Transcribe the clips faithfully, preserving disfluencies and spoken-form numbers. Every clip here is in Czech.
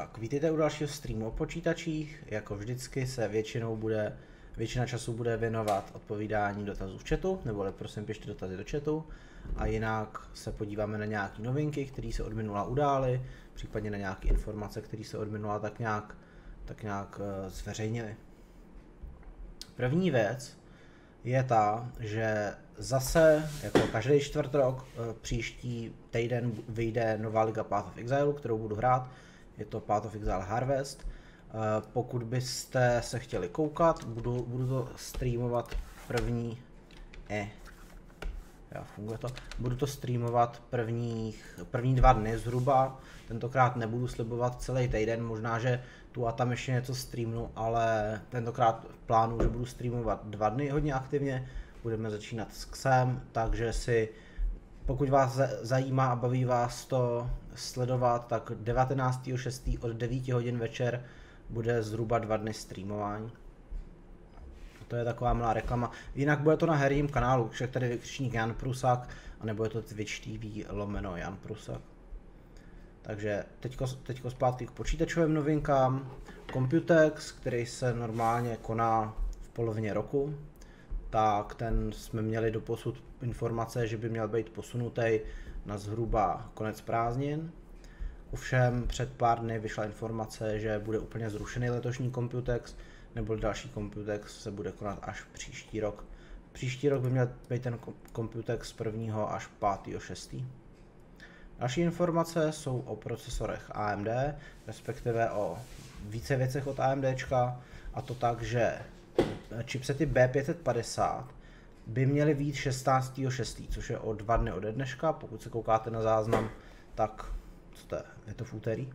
Tak, vítejte u dalšího streamu o počítačích. Jako vždycky se většinou bude, většina času bude věnovat odpovídání dotazů v chatu, nebo prosím pište dotazy do chatu. A jinak se podíváme na nějaké novinky, které se od minula udály, případně na nějaké informace, které se od minula tak nějak, tak nějak uh, zveřejnily. První věc je ta, že zase, jako každý čtvrt rok, příští týden vyjde nová liga Path of Exile, kterou budu hrát. Je to Path of Exile Harvest. Pokud byste se chtěli koukat, budu, budu to streamovat první... Eh, já, funguje to. Budu to streamovat prvních, první dva dny zhruba. Tentokrát nebudu slibovat celý týden, možná, že tu a tam ještě něco streamnu, ale tentokrát plánuju, že budu streamovat dva dny hodně aktivně. Budeme začínat s Xem, takže si, pokud vás zajímá a baví vás to sledovat, tak devatenáctého šestého od devíti hodin večer bude zhruba dva dny streamování. To je taková malá reklama. Jinak bude to na herním kanálu, však tady vykřičník Jan Prusak, anebo je to Twitch T V lomeno Jan Prusak. Takže teďko, teďko zpátky k počítačovým novinkám. Computex, který se normálně koná v polovině roku, tak ten jsme měli doposud informace, že by měl být posunutý na zhruba konec prázdnin. Ovšem před pár dny vyšla informace, že bude úplně zrušený letošní Computex, nebo další Computex se bude konat až příští rok. Příští rok by měl být ten Computex z prvního až pátého šestého Další informace jsou o procesorech A M D, respektive o více věcech od AMDčka, a to tak, že chipsety B pět set padesát by měly být šestnáctého šestého což je o dva dny ode dneška. Pokud se koukáte na záznam, tak co to je, je to v úterý.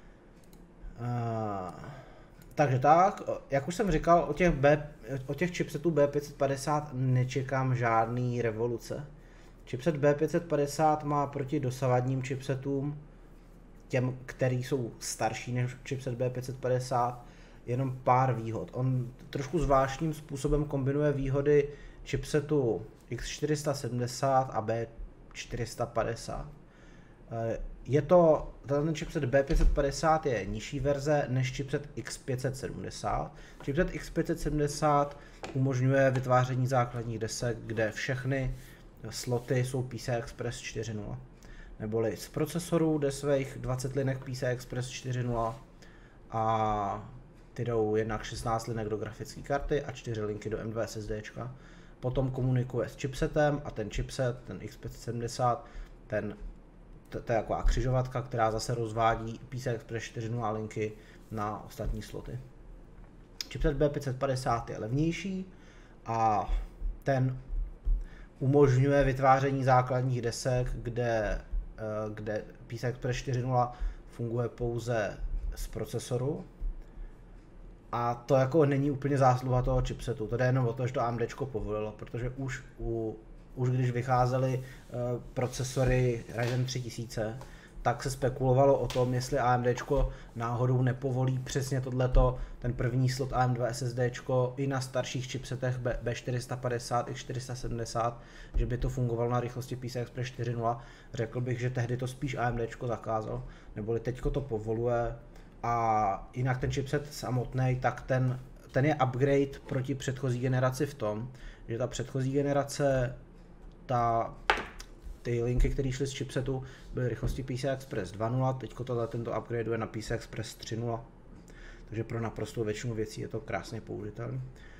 Uh, takže tak, jak už jsem říkal, o těch, B, o těch chipsetů B pět set padesát nečekám žádný revoluce. Chipset B pět set padesát má proti dosavadním chipsetům, těm, který jsou starší než chipset B pět set padesát, jenom pár výhod. On trošku zvláštním způsobem kombinuje výhody chipsetu X čtyři sta sedmdesát a B čtyři sta padesát. Je to, ten chipset B pět set padesát je nižší verze než chipset X pět set sedmdesát. Chipset X pět set sedmdesát umožňuje vytváření základních desek, kde všechny sloty jsou P C I Express čtyři tečka nula. Neboli z procesoru jde svých dvacet linek P C I Express čtyři tečka nula a ty jdou jednak šestnáct linek do grafické karty a čtyři linky do M dva SSDčka. Potom komunikuje s chipsetem a ten chipset, ten X pět set sedmdesát, ten, to, to je taková křižovatka, která zase rozvádí P C I Express čtyři tečka nula linky na ostatní sloty. Chipset B pět set padesát je levnější a ten umožňuje vytváření základních desek, kde, kde P C I Express čtyři tečka nula funguje pouze z procesoru. A to jako není úplně zásluha toho chipsetu, to jde jenom o to, že to AMDčko povolilo, protože už, u, už když vycházely uh, procesory Ryzen tři tisíce, tak se spekulovalo o tom, jestli AMDčko náhodou nepovolí přesně tohleto, ten první slot A M dva SSDčko i na starších chipsetech B čtyři sta padesát, X čtyři sta sedmdesát, že by to fungovalo na rychlosti P C I Express čtyři tečka nula. Řekl bych, že tehdy to spíš AMDčko zakázal, neboli teďko to povoluje. A jinak ten chipset samotný, tak ten, ten je upgrade proti předchozí generaci v tom, že ta předchozí generace, ta, ty linky, které šly z chipsetu, byly rychlosti P C I Express dva tečka nula, teďko tohle tento upgradeuje na P C I Express tři tečka nula. Takže pro naprostou většinu věcí je to krásně použitelné.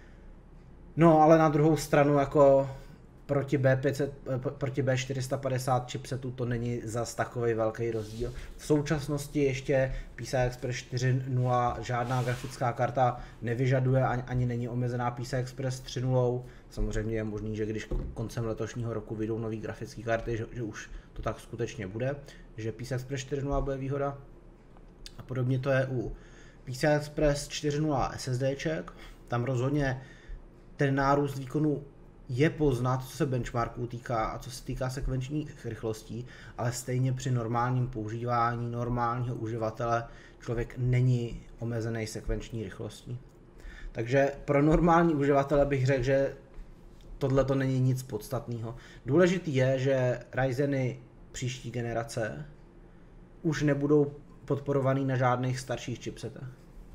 No ale na druhou stranu jako proti B pět set, proti B čtyři sta padesát chipsetu to není zas takový velký rozdíl. V současnosti ještě P C I Express čtyři tečka nula žádná grafická karta nevyžaduje, ani, ani není omezená P C I Express tři tečka nula. Samozřejmě je možný, že když koncem letošního roku vyjdou nové grafické karty, že, že už to tak skutečně bude, že P C I Express čtyři tečka nula bude výhoda. A podobně to je u P C I Express čtyři tečka nula SSDček. Tam rozhodně ten nárůst výkonu je poznat, co se benchmarků týká a co se týká sekvenčních rychlostí, ale stejně při normálním používání normálního uživatele člověk není omezený sekvenční rychlostí. Takže pro normální uživatele bych řekl, že tohle to není nic podstatného. Důležitý je, že Ryzeny příští generace už nebudou podporovaný na žádných starších chipsetech.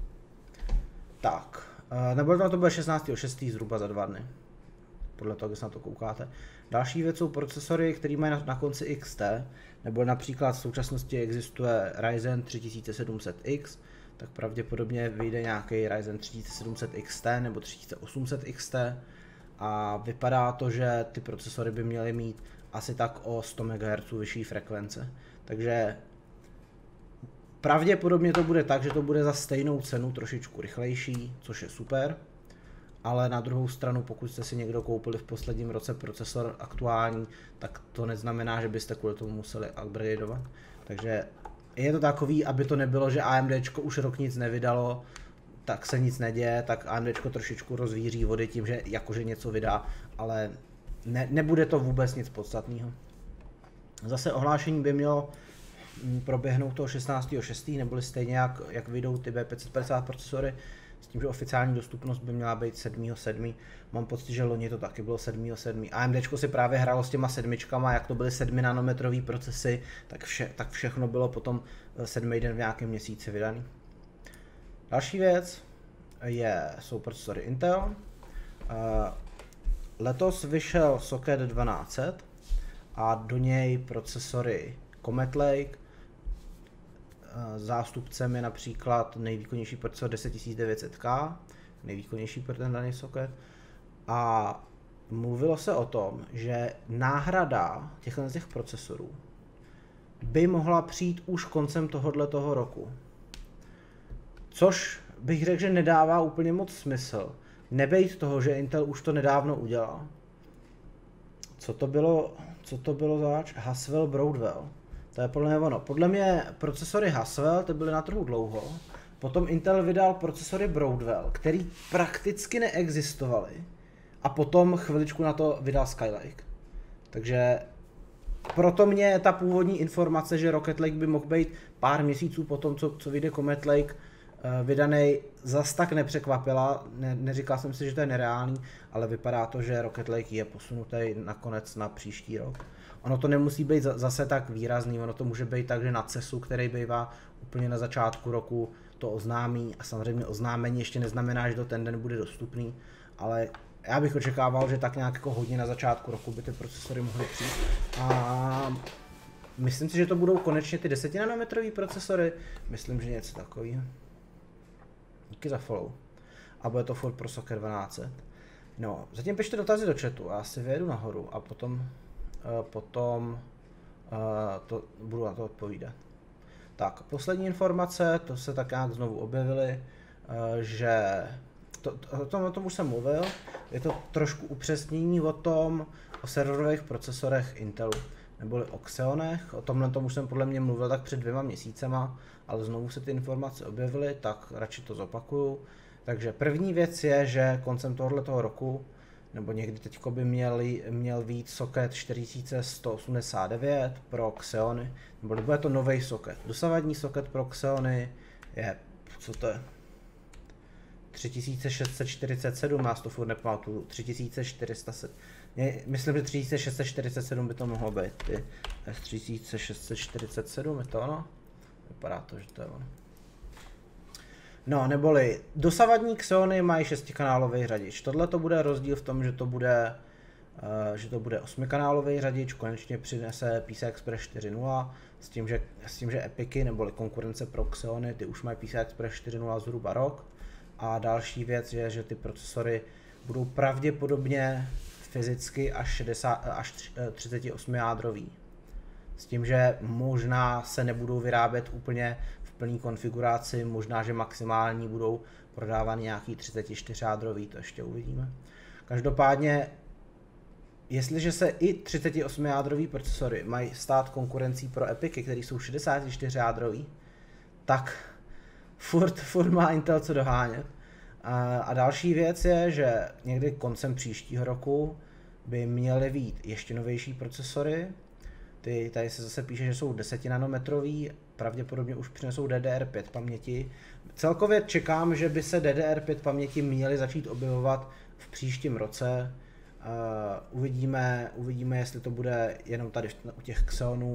Tak, nebo to, to bude šestnáctého šestého zhruba za dva dny. Podle toho, když se na to koukáte. Další věc jsou procesory, které mají na, na konci X T, nebo například v současnosti existuje Ryzen tři tisíce sedm set X, tak pravděpodobně vyjde nějaký Ryzen tři tisíce sedm set X T nebo tři tisíce osm set X T a vypadá to, že ty procesory by měly mít asi tak o sto megahertzů vyšší frekvence. Takže pravděpodobně to bude tak, že to bude za stejnou cenu trošičku rychlejší, což je super. Ale na druhou stranu, pokud jste si někdo koupili v posledním roce procesor aktuální, tak to neznamená, že byste kvůli tomu museli upgradeovat. Takže je to takový, aby to nebylo, že AMDčko už rok nic nevydalo, tak se nic neděje, tak AMDčko trošičku rozvíří vody tím, že jakože něco vydá, ale ne, nebude to vůbec nic podstatného. Zase ohlášení by mělo proběhnout toho šestnáctého šestého neboli stejně jak, jak vyjdou ty B pět set padesát procesory, s tím, že oficiální dostupnost by měla být sedmého sedmého Mám pocit, že loni to taky bylo sedmého sedmého AMDčko si právě hrálo s těma sedmičkama, jak to byly sedmi nanometrový procesy, tak, vše, tak všechno bylo potom sedmý den v nějakém měsíci vydaný. Další věc je, jsou procesory Intel. Letos vyšel socket dvanáct set a do něj procesory Comet Lake. Zástupcem je například nejvýkonnější procesor deset tisíc devět set K, nejvýkonnější pro ten daný socket. A mluvilo se o tom, že náhrada těchto těch procesorů by mohla přijít už koncem tohoto roku. Což bych řekl, že nedává úplně moc smysl. Nebejt toho, že Intel už to nedávno udělal. Co to bylo, co to bylo zač? Haswell Broadwell. To je podle mě ono. Podle mě procesory Haswell, ty byly na trhu dlouho. Potom Intel vydal procesory Broadwell, který prakticky neexistovaly. A potom chviličku na to vydal Skylake. Takže proto mě ta původní informace, že Rocket Lake by mohl být pár měsíců potom, co, co vyjde Comet Lake, vydaný, zas tak nepřekvapila. Ne, neříkal jsem si, že to je nereálný, ale vypadá to, že Rocket Lake je posunutý nakonec na příští rok. Ono to nemusí být zase tak výrazný, ono to může být tak, že na cesu, který bývá úplně na začátku roku, to oznámí a samozřejmě oznámení ještě neznamená, že to ten den bude dostupný, ale já bych očekával, že tak nějak jako hodně na začátku roku by ty procesory mohly přijít a myslím si, že to budou konečně ty desetinanometrový procesory, myslím, že něco takového. Díky za follow. A bude to furt pro socket dvanáct set. No, zatím pište dotazy do chatu, já si vyjedu nahoru a potom, uh, potom uh, to, budu na to odpovídat. Tak, poslední informace, to se tak nějak znovu objevily, uh, že to, to, o, tom, o tom už jsem mluvil, je to trošku upřesnění o tom, o serverových procesorech Intelu, neboli o Xeonech, o tomhle tomu už jsem podle mě mluvil tak před dvěma měsícema, ale znovu se ty informace objevily, tak radši to zopakuju. Takže první věc je, že koncem tohoto roku, nebo někdy teďko by měli, měl být socket čtyři tisíce sto osmdesát devět pro Xeony, nebo bude to nový socket. Dosavadní socket pro Xeony je, co to je? tři tisíce šest set čtyřicet sedm, nás to furt nepamatuju, tři tisíce čtyři sta sedm. Myslím, že tři tisíce šest set čtyřicet sedm by to mohlo být, ty S tři tisíce šest set čtyřicet sedm, je to ono? Vypadá to, že to je ono. No, neboli dosavadní Xeony mají šestikanálový řadič. Tohle to bude rozdíl v tom, že to bude, uh, že to bude osmikanálový řadič, konečně přinese P C I Express čtyři tečka nula, s tím, že, s tím, že Epiky, neboli konkurence pro Xeony, ty už mají P C I Express čtyři tečka nula zhruba rok. A další věc je, že ty procesory budou pravděpodobně fyzicky až, šedesát, až třicet osm jádrový. S tím, že možná se nebudou vyrábět úplně v plné konfiguraci, možná, že maximální budou prodávány nějaký třicet čtyři jádrový, to ještě uvidíme. Každopádně, jestliže se i třicet osm jádrový procesory mají stát konkurencí pro Epiky, které jsou šedesát čtyři jádrový, tak furt, furt má Intel co dohánět. A, a další věc je, že někdy koncem příštího roku by měly být ještě novější procesory. Ty, tady se zase píše, že jsou desetinanometrový, pravděpodobně už přinesou D D R pět paměti. Celkově čekám, že by se D D R pět paměti měly začít objevovat v příštím roce. Uh, uvidíme, uvidíme, jestli to bude jenom tady u těch Xeonů,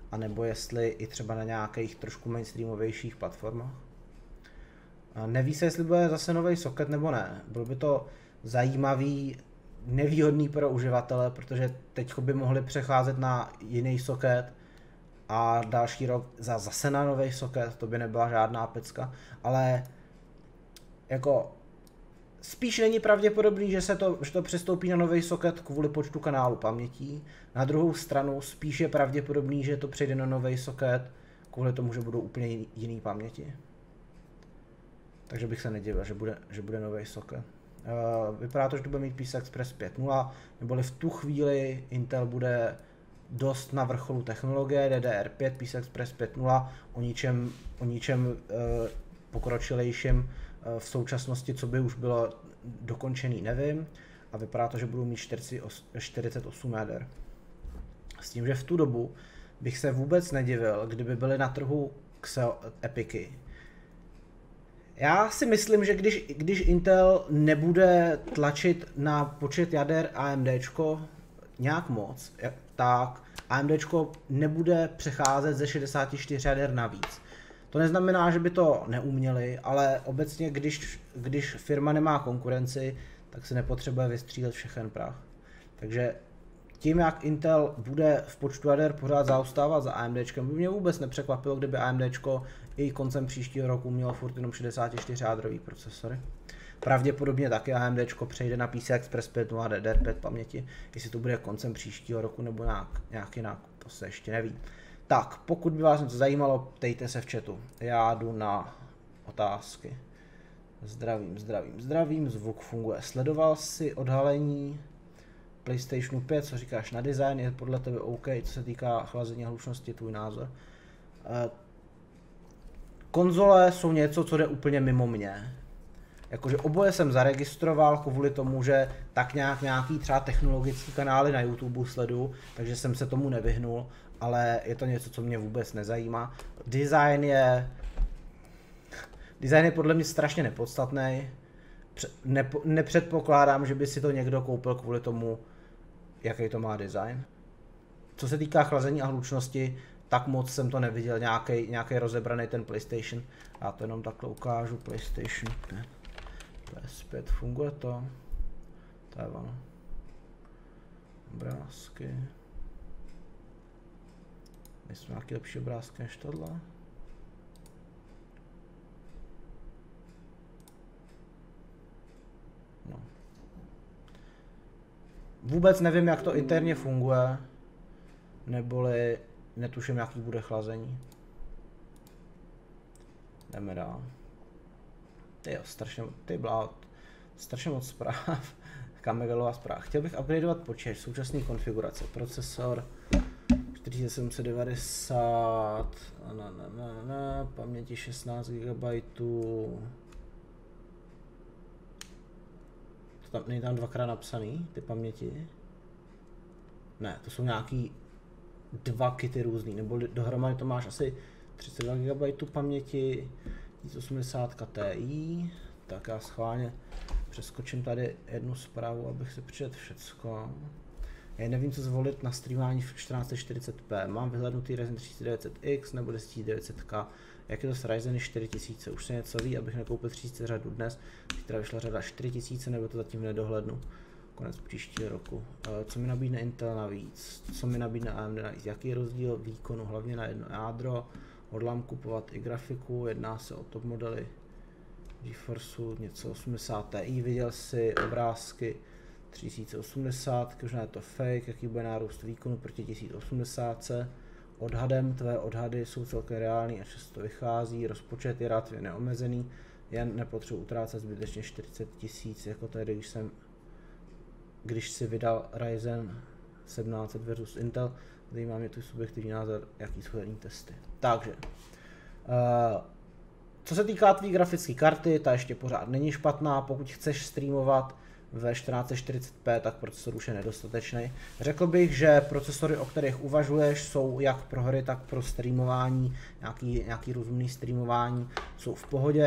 anebo jestli i třeba na nějakých trošku mainstreamovějších platformách. Neví se, jestli bude zase nový socket nebo ne. Bylo by to zajímavý, nevýhodný pro uživatele, protože teď by mohli přecházet na jiný socket a další rok za zase na nový socket, to by nebyla žádná pecka, ale jako spíš není pravděpodobný, že se to, že to přestoupí na nový socket kvůli počtu kanálů pamětí. Na druhou stranu spíš je pravděpodobný, že to přejde na nový socket kvůli tomu, že budou úplně jiný, jiný paměti. Takže bych se nedivil, že bude, že bude nový socket. Uh, vypadá to, že to bude mít P C I Express pět tečka nula, neboli v tu chvíli Intel bude dost na vrcholu technologie, D D R pět, P C I Express pět tečka nula, o ničem, o ničem uh, pokročilejším uh, v současnosti, co by už bylo dokončený, nevím. A vypadá to, že budou mít čtyřicet osm jader. S tím, že v tu dobu bych se vůbec nedivil, kdyby byly na trhu Xeon Epicy. Já si myslím, že když, když Intel nebude tlačit na počet jader AMDčko nějak moc, tak AMDčko nebude přecházet ze šedesáti čtyř jader navíc. To neznamená, že by to neuměli, ale obecně, když, když firma nemá konkurenci, tak se nepotřebuje vystřílet všechen prach. Takže tím, jak Intel bude v počtu jader pořád zaostávat za AMDčkem, by mě vůbec nepřekvapilo, kdyby AMDčko i koncem příštího roku mělo furt jenom šedesát čtyři jádrový procesory. Pravděpodobně taky AMDčko přejde na P C I Express pět tečka nula D D R pět paměti, jestli to bude koncem příštího roku nebo nějak, nějak jinak, to se ještě neví. Tak, pokud by vás něco zajímalo, ptejte se v chatu. Já jdu na otázky. Zdravím, zdravím, zdravím, zvuk funguje. Sledoval jsi odhalení PlayStationu pět, co říkáš na design, je podle tebe OK, co se týká chlazení a hlučnosti, tvůj názor? E, konzole jsou něco, co jde úplně mimo mě. Jakože oboje jsem zaregistroval kvůli tomu, že tak nějak nějaký třeba technologický kanály na YouTube sledu, takže jsem se tomu nevyhnul, ale je to něco, co mě vůbec nezajímá. Design je... Design je podle mě strašně nepodstatný. Nepo, nepředpokládám, že by si to někdo koupil kvůli tomu, jaký to má design. Co se týká chlazení a hlučnosti, tak moc jsem to neviděl, nějaký, nějaký rozebraný ten PlayStation. Já to jenom takhle ukážu, PlayStation pět. P S pět, funguje to? To je ono. Obrázky. Nejsou nějaký lepší obrázky než tohle? No. Vůbec nevím, jak to interně funguje, neboli netuším, jaký bude chlazení. Jdeme dál. Tyjo, strašně, ty blá, strašně moc zpráv. Kamegalová zpráva. Chtěl bych upgradeovat počítač, současný konfigurace, procesor čtyři tisíce sedm set devadesát, na, na, na, na, paměti šestnáct gigabajtů. Tam, není tam dvakrát napsaný, ty paměti? Ne, to jsou nějaký dva kity různý, nebo dohromady to máš asi třicet dva gigabajtů paměti, tisíc osmdesát Ti, tak já schválně přeskočím tady jednu zprávu, abych si přečetl všecko. Já nevím, co zvolit na streamování v čtrnáct set čtyřicet p, mám vyhlednutý Ryzen tři tisíce devět set X nebo deset tisíc devět set K, jak je to s Ryzeny čtyři tisíce, už se něco ví, abych nekoupil tři tisíce řadu dnes, která vyšla řada čtyři tisíce, nebo to zatím v nedohlednu, konec příštího roku. Co mi nabídne Intel navíc, co mi nabídne A M D navíc, jaký je rozdíl výkonu, hlavně na jedno jádro, hodlám kupovat i grafiku, jedná se o top modely GeForceu, něco osmdesát Ti, viděl si obrázky tři tisíce osmdesát, možná je to fake, jaký bude nárůst výkonu proti tisíc osmdesát. Odhadem, tvé odhady jsou celkem reální a často vychází, rozpočet je relativně neomezený, jen nepotřebuji utrácet zbytečně čtyřicet tisíc, jako tady, když jsem, když si vydal Ryzen sedmnáct set versus Intel, zajímá mě tu subjektivní názor, jaký jsou herní testy. Takže, uh, co se týká tvý grafické karty, ta ještě pořád není špatná, pokud chceš streamovat ve čtrnáct set čtyřicet p, tak procesor už je nedostatečný. Řekl bych, že procesory, o kterých uvažuješ, jsou jak pro hry, tak pro streamování, nějaký, nějaký rozumný streamování, jsou v pohodě.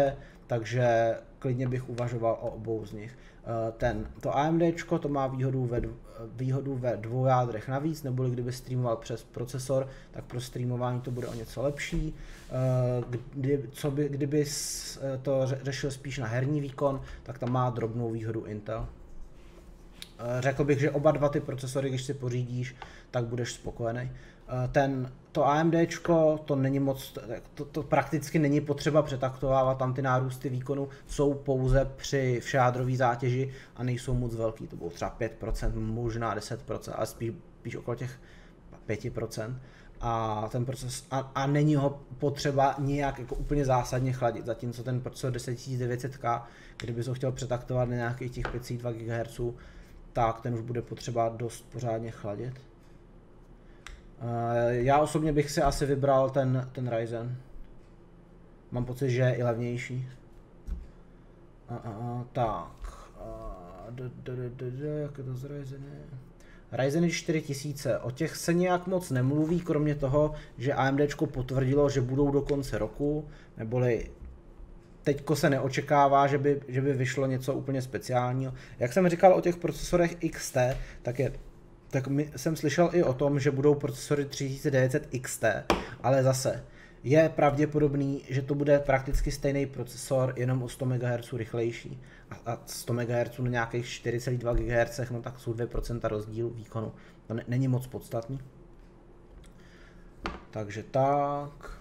takže klidně bych uvažoval o obou z nich. Ten, to AMDčko to má výhodu ve, výhodu ve dvou jádrech navíc, neboli kdyby streamoval přes procesor, tak pro streamování to bude o něco lepší. Kdy, co by, kdyby to řešil spíš na herní výkon, tak tam má drobnou výhodu Intel. Řekl bych, že oba dva ty procesory, když si pořídíš, tak budeš spokojený. Ten, to AMDčko, to není moc, to, to prakticky není potřeba přetaktovávat, tam ty nárůsty výkonu jsou pouze při všejádrové zátěži a nejsou moc velký, to bylo třeba pět procent, možná deset procent, ale spíš, spíš okolo těch pět procent. A ten proces, a, a není ho potřeba nějak jako úplně zásadně chladit, zatímco ten procesor deset tisíc devět set K, kdyby ho chtěl přetaktovat na nějakých těch pět set dva gigahertzů, tak ten už bude potřeba dost pořádně chladit. Já osobně bych si asi vybral ten, ten Ryzen. Mám pocit, že je i levnější. A, a, a, tak. A, d, d, d, d, d, jak je to z Ryzeny? Ryzeny čtyři tisíce. O těch se nějak moc nemluví, kromě toho, že AMDčko potvrdilo, že budou do konce roku, neboli teďko se neočekává, že by, že by vyšlo něco úplně speciálního. Jak jsem říkal o těch procesorech X T, tak je tak my, jsem slyšel i o tom, že budou procesory tři tisíce devět set X T, ale zase je pravděpodobný, že to bude prakticky stejný procesor, jenom o sto megahertzů rychlejší. A, a sto megahertzů na nějakých čtyři celá dva gigahertz, no tak jsou dvě procenta rozdíl výkonu. To ne, není moc podstatný. Takže tak.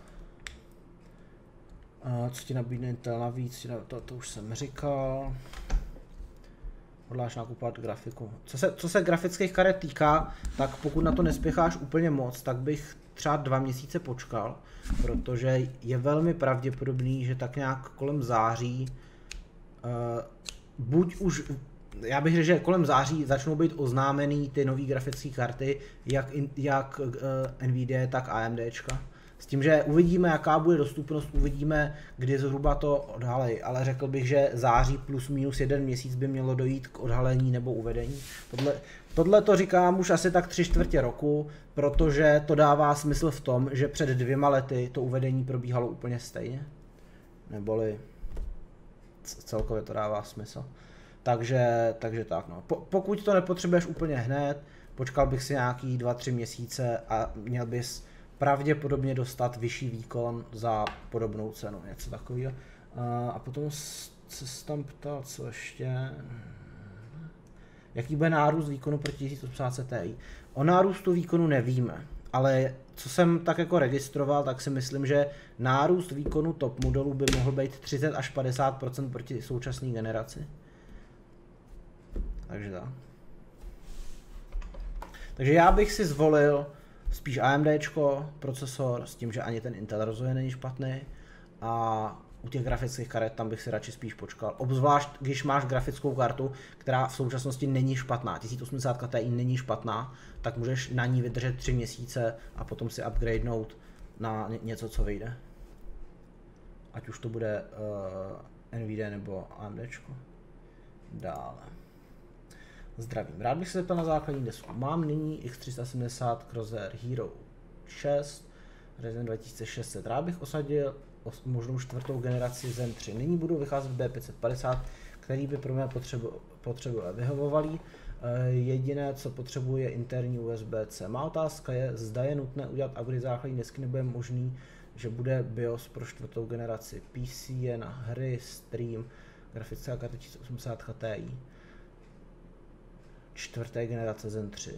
A co ti nabídne Intel navíc, to, to už jsem říkal. Hodláš nakupovat grafiku. Co se, co se grafických karet týká, tak pokud na to nespěcháš úplně moc, tak bych třeba dva měsíce počkal, protože je velmi pravděpodobný, že tak nějak kolem září, uh, buď už, já bych řekl, že kolem září začnou být oznámený ty nové grafické karty, jak, in, jak uh, Nvidia, tak AMDčka. S tím, že uvidíme, jaká bude dostupnost, uvidíme, kdy zhruba to odhalej, ale řekl bych, že září plus minus jeden měsíc by mělo dojít k odhalení nebo uvedení. Tohle, tohle to říkám už asi tak tři čtvrtě roku, protože to dává smysl v tom, že před dvěma lety to uvedení probíhalo úplně stejně. Neboli celkově to dává smysl. Takže, takže tak no. Po, pokud to nepotřebuješ úplně hned, počkal bych si nějaký dva tři měsíce a měl bys pravděpodobně dostat vyšší výkon za podobnou cenu, něco takového. A potom se tam ptal, co ještě... Jaký bude nárůst výkonu pro tisíc osmdesát Ti? O nárůstu výkonu nevíme, ale co jsem tak jako registroval, tak si myslím, že nárůst výkonu top modelů by mohl být třicet až padesát procent proti současné generaci. Takže tak. Takže já bych si zvolil spíš AMDčko, procesor, s tím, že ani ten Intel rozhodně není špatný, a u těch grafických karet tam bych si radši spíš počkal. Obzvlášť, když máš grafickou kartu, která v současnosti není špatná, tisíc osmdesát Ti není špatná, tak můžeš na ní vydržet tři měsíce a potom si upgradenout na něco, co vyjde. Ať už to bude uh, Nvidia nebo AMDčko. Dále. Zdravím. Rád bych se zeptal na základní desku. Mám nyní X tři sta sedmdesát Crosshair Hero šest, Ryzen dva tisíce šest set. Rád bych osadil možnou čtvrtou generaci Zen tři. Nyní budu vycházet B pět set padesát, který by pro mě potřebu, potřebu vyhovovalý. Jediné, co potřebuje, je interní U S B C. Má otázka je, zda je nutné udělat upgrade základní desky, nebo je možný, že bude BIOS pro čtvrtou generaci. P C je na hry, stream, grafická karta tisíc osmdesát Ti. Čtvrté generace Zen tři.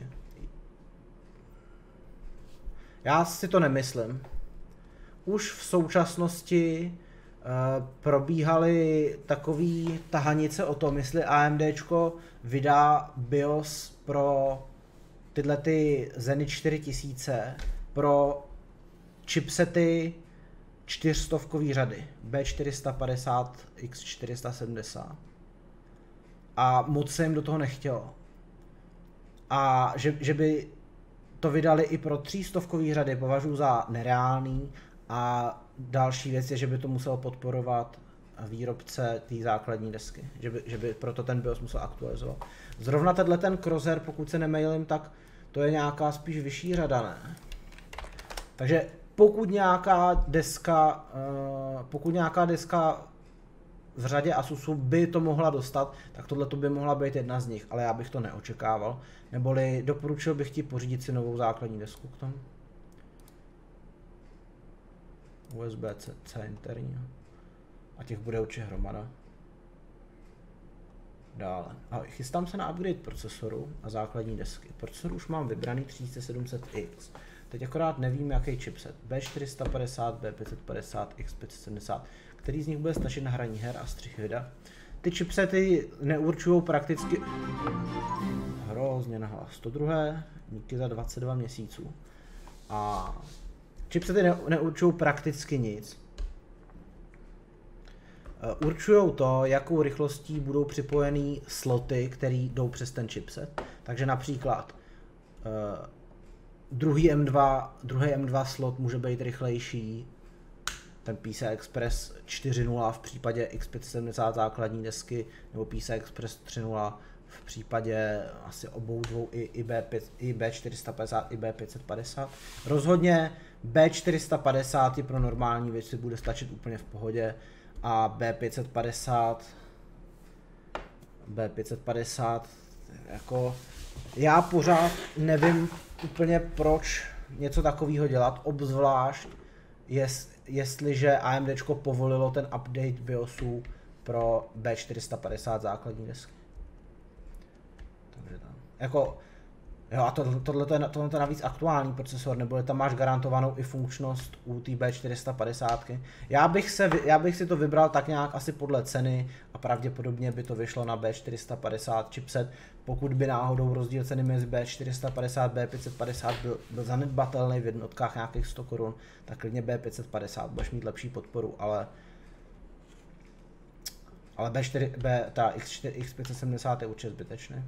Já si to nemyslím. Už v současnosti uh, probíhaly takové tahanice o tom, jestli AMDčko vydá BIOS pro tyhle ty Zeny čtyři tisíce pro chipsety čtyřstovkový řady B čtyři sta padesát, X čtyři sta sedmdesát. A moc se jim do toho nechtělo. A že, že by to vydali i pro třístovkový řady, považuji za nereálný, a další věc je, že by to musel podporovat výrobce té základní desky, že by, že by proto ten BIOS musel aktualizovat. Zrovna tenhle ten Crosshair, pokud se nemailím, tak to je nějaká spíš vyšší řada, ne? Takže pokud nějaká deska, pokud nějaká deska v řadě Asusu by to mohla dostat, tak tohle to by mohla být jedna z nich, ale já bych to neočekával. Neboli doporučil bych ti pořídit si novou základní desku k tomu. U S B C interní. A těch bude určitě hromada. Dále. A chystám se na upgrade procesoru a základní desky. Procesor už mám vybraný tři tisíce sedm set X. Teď akorát nevím, jaký chipset. B čtyři sta padesát, B pět set padesát, X pět set sedmdesát. Který z nich bude stačit na hraní her a střih videa. Ty chipsety neurčují prakticky... Hrozně nahlas. To druhé, díky za dvacet dva měsíců. A chipsety ne neurčují prakticky nic. Určují to, jakou rychlostí budou připojený sloty, které jdou přes ten chipset. Takže například uh, druhý M dva, druhý M dva slot může být rychlejší, ten P C I Express čtyři tečka nula v případě X pět set sedmdesát základní desky, nebo P C I Express tři tečka nula v případě asi obou dvou i, i, B pět, i B čtyři sta padesát, i B pět set padesát. Rozhodně B čtyři sta padesát je pro normální věci bude stačit úplně v pohodě a B pět set padesát B pět set padesát jako já pořád nevím úplně proč něco takového dělat, obzvlášť jest, jestliže AMDčko povolilo ten update BIOSu pro B čtyři sta padesát základní desky. Takže tam. Jako, jo, a to, tohle je, tohle je navíc aktuální procesor, nebo tam máš garantovanou i funkčnost u té B čtyři sta padesát. Já bych, se, já bych si to vybral tak nějak asi podle ceny a pravděpodobně by to vyšlo na B čtyři sta padesát chipset. Pokud by náhodou rozdíl ceny mezi B čtyři sta padesát a B pět set padesát byl, byl zanedbatelný v jednotkách nějakých sto korun, tak klidně B pět set padesát budeš mít lepší podporu, ale ale B čtyři, B, ta X čtyři, X pět set sedmdesát je určitě zbytečný.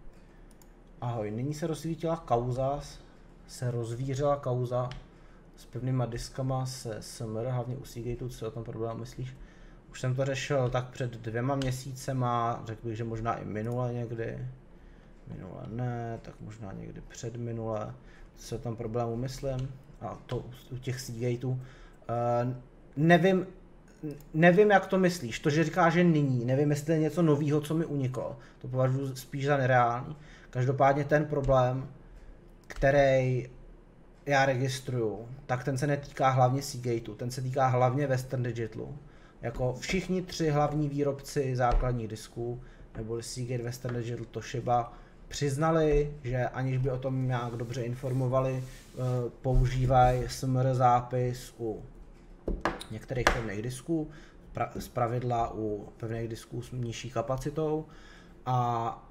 Ahoj, nyní se rozsvítila kauza, se rozvířila kauza s pevnýma diskama se S M R, hlavně u Seagateu, co o tom problém myslíš? Už jsem to řešil tak před dvěma měsícema, řekl bych, že možná i minule někdy. Minule ne, tak možná někdy před minule. Co o tom problému myslím? A to u těch Seagateů. Uh, nevím, nevím, jak to myslíš. To, že říkáš, že nyní, nevím, jestli je něco nového, co mi uniklo. To považuji spíš za nereálný. Každopádně ten problém, který já registruju, tak ten se netýká hlavně Seagateu, ten se týká hlavně Western Digitalu. Jako všichni tři hlavní výrobci základních disků, neboli Seagate, Western Digital, Toshiba, přiznali, že aniž by o tom nějak dobře informovali, používají S M R zápis u některých pevných disků, zpravidla u pevných disků s nižší kapacitou, a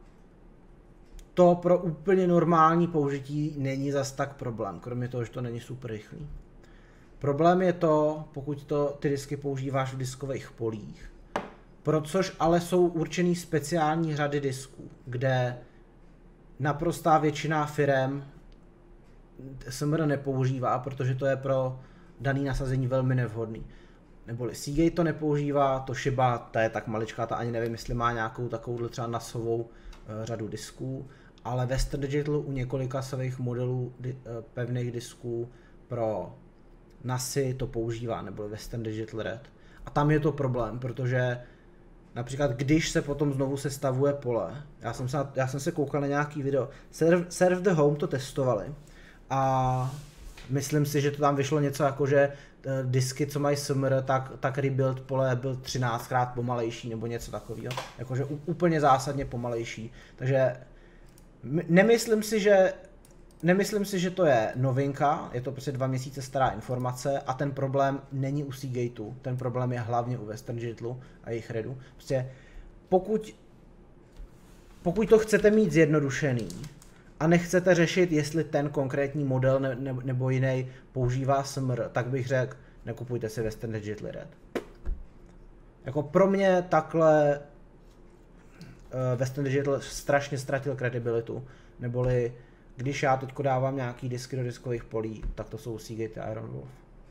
to pro úplně normální použití není zas tak problém, kromě toho, že to není super rychlý. Problém je to, pokud to, ty disky používáš v diskových polích, pro což ale jsou určený speciální řady disků, kde naprostá většina firem S M R nepoužívá, protože to je pro daný nasazení velmi nevhodný. Neboli Seagate to nepoužívá, Toshiba, ta je tak maličká, ta ani nevím, jestli má nějakou takovou třeba nasovou uh, řadu disků, ale Western Digital u několika svých modelů di, uh, pevných disků pro N A S I to používá, nebo Western Digital Red. A tam je to problém, protože například když se potom znovu sestavuje pole, já jsem se, já jsem se koukal na nějaký video, Serve, Serve the Home to testovali a myslím si, že to tam vyšlo něco jako, že disky, co mají S M R, tak, tak rebuild pole byl třináctkrát pomalejší nebo něco takového, jakože úplně zásadně pomalejší. Takže nemyslím si, že Nemyslím si, že to je novinka, je to prostě dva měsíce stará informace a ten problém není u Seagateu, ten problém je hlavně u Western Digitalu a jejich Redu. Prostě pokud, pokud to chcete mít zjednodušený a nechcete řešit, jestli ten konkrétní model ne, ne, nebo jiný používá S M R, tak bych řekl, nekupujte si Western Digital Red. Jako pro mě takhle uh, Western Digital strašně ztratil kredibilitu, neboli když já teď dávám nějaký disky do diskových polí, tak to jsou Seagate a Iron Wolf.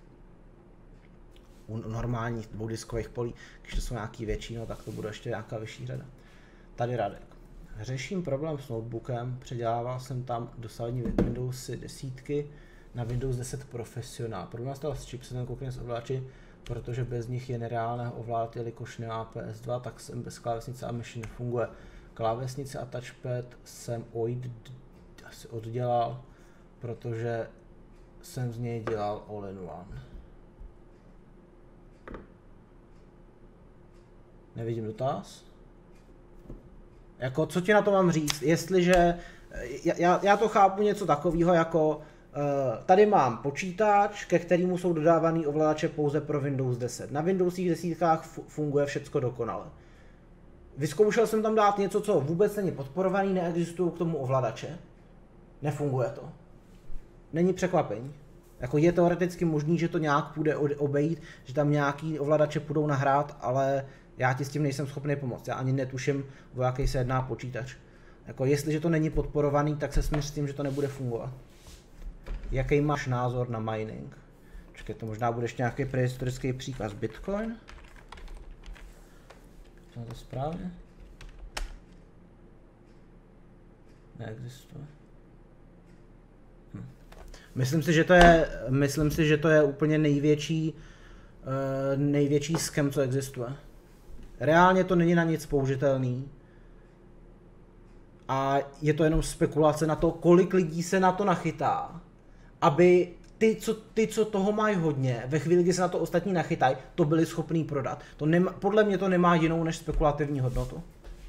U normálních dvou diskových polí, když to jsou nějaký větší, no, tak to bude ještě nějaká vyšší řada. Tady Radek. Řeším problém s notebookem, předělával jsem tam dosavadní Windows deset na Windows deset Professional. Problém stál s chipsetem, koukněme z ovláči, protože bez nich je nereálné ovládat, jelikož nemá P S dva, tak jsem bez klávesnice a myši nefunguje. Klávesnice a touchpad jsem oid asi oddělal, protože jsem z něj dělal all-in-one. Nevidím dotaz. Jako, co ti na to mám říct? Jestliže, já, já to chápu něco takového jako, uh, tady mám počítač, ke kterému jsou dodávaný ovladače pouze pro Windows deset. Na Windowsích desítkách funguje všecko dokonale. Vyzkoušel jsem tam dát něco, co vůbec není podporovaný, neexistují k tomu ovladače. Nefunguje to. Není překvapení. Jako je teoreticky možný, že to nějak půjde obejít, že tam nějaký ovladače půjdou nahrát, ale já ti s tím nejsem schopný pomoct. Já ani netuším, o jaký se jedná počítač. Jako jestliže to není podporovaný, tak se smíř s tím, že to nebude fungovat. Jaký máš názor na mining? Čekaj, to možná bude ještě nějaký prehistorický příkaz. Bitcoin? Je to správně? Neexistuje. Hm. Myslím si, že to je, myslím si, že to je úplně největší, uh, největší scam, co existuje. Reálně to není na nic použitelný. A je to jenom spekulace na to, kolik lidí se na to nachytá, aby ty, co, ty, co toho mají hodně, ve chvíli, kdy se na to ostatní nachytají, to byli schopní prodat. To nema, podle mě to nemá jinou než spekulativní hodnotu.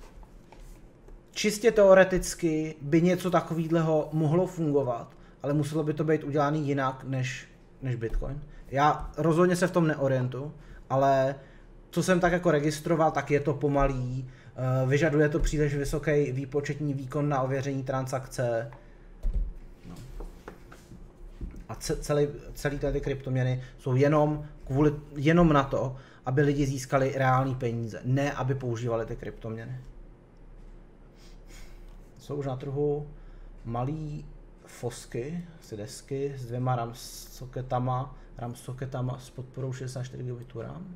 Čistě teoreticky by něco takového mohlo fungovat, ale muselo by to být udělané jinak než, než Bitcoin. Já rozhodně se v tom neorientuju, ale co jsem tak jako registroval, tak je to pomalý, vyžaduje to příliš vysoký výpočetní výkon na ověření transakce. No. A celý, celý ty kryptoměny jsou jenom, kvůli, jenom na to, aby lidi získali reální peníze, ne aby používali ty kryptoměny. Jsou už na trhu malý fosky, si desky s dvěma RAM soketama, RAM soketama s podporou šedesát čtyři gigabajtů RAM.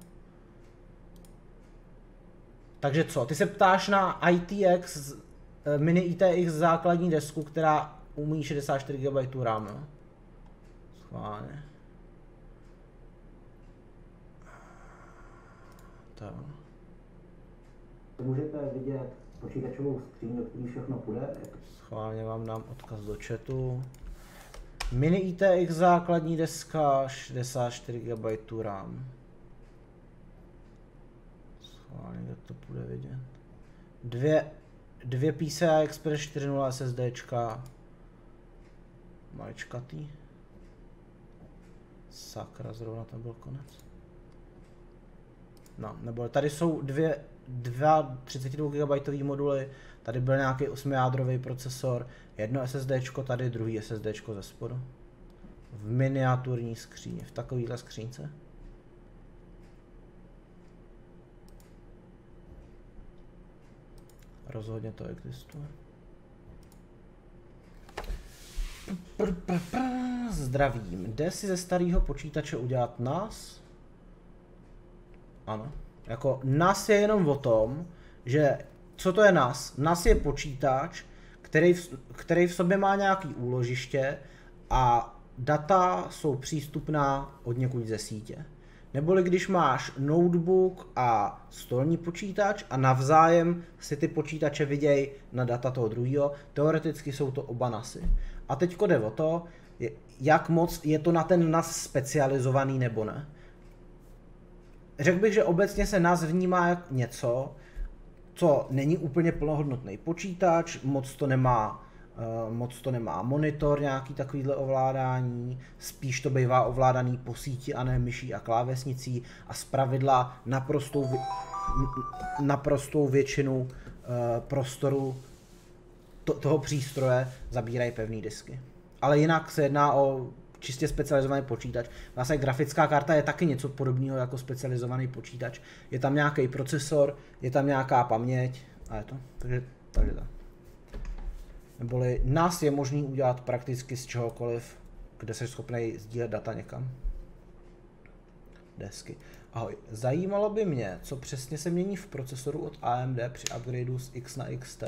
Takže co, ty se ptáš na I T X, mini I T X základní desku, která umí šedesát čtyři gigabajtů RAM, jo? Schválně. Tak. Můžete vidět počítačovou skříň, do který všechno půjde. Schválně vám dám odkaz do chatu. Mini I T X základní deska, šedesát čtyři gigabajtů RAM. Schválně, kde to půjde vidět. Dvě, dvě P C I Express čtyři tečka nula SSDčka. Maličkatý. Sakra, zrovna tam byl konec. No, nebo tady jsou dvě, dva třicet dva gigabajtové moduly, tady byl nějaký osmijádrový procesor, jedno SSDčko, tady druhý SSDčko ze spodu. V miniaturní skříni, v takovýhle skřínce. Rozhodně to existuje. Zdravím. Jde si ze starého počítače udělat N A S? Ano. Jako N A S je jenom o tom, že co to je N A S? N A S je počítač, který v, který v sobě má nějaký úložiště a data jsou přístupná od někud ze sítě. Neboli když máš notebook a stolní počítač a navzájem si ty počítače vidějí na data toho druhého, teoreticky jsou to oba NASy. A teď jde o to, jak moc je to na ten N A S specializovaný nebo ne. Řekl bych, že obecně se N A S vnímá jako něco, co není úplně plnohodnotný počítač, moc to nemá, uh, moc to nemá monitor, nějaký takovýhle ovládání, spíš to bývá ovládaný po síti a ne myší a klávesnicí a zpravidla naprostou, vě naprostou většinu uh, prostoru to toho přístroje zabírají pevné disky. Ale jinak se jedná o čistě specializovaný počítač. Vlastně grafická karta je taky něco podobného jako specializovaný počítač. Je tam nějaký procesor, je tam nějaká paměť a je to. Takže, takže tak. Neboli N A S je možný udělat prakticky z čehokoliv, kde jsi schopný sdílet data někam. Desky. Ahoj, zajímalo by mě, co přesně se mění v procesoru od A M D při upgradeu z X na X T.